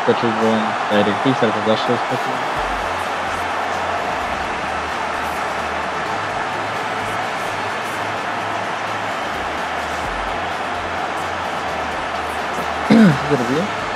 skoczył, bo on Direct Pixel to zawsze skoczył. Co zrobiłem?